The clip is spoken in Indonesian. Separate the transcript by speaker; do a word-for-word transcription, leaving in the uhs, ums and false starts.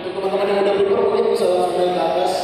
Speaker 1: teman-teman yang udah prepare mungkin bisa langsung naik ke atas.